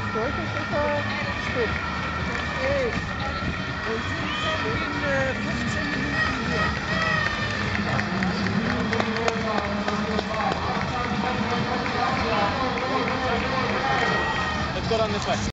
durch ist, ist er spät. Okay. Und Sie sind in 15 Minuten hier. Let's go down this way.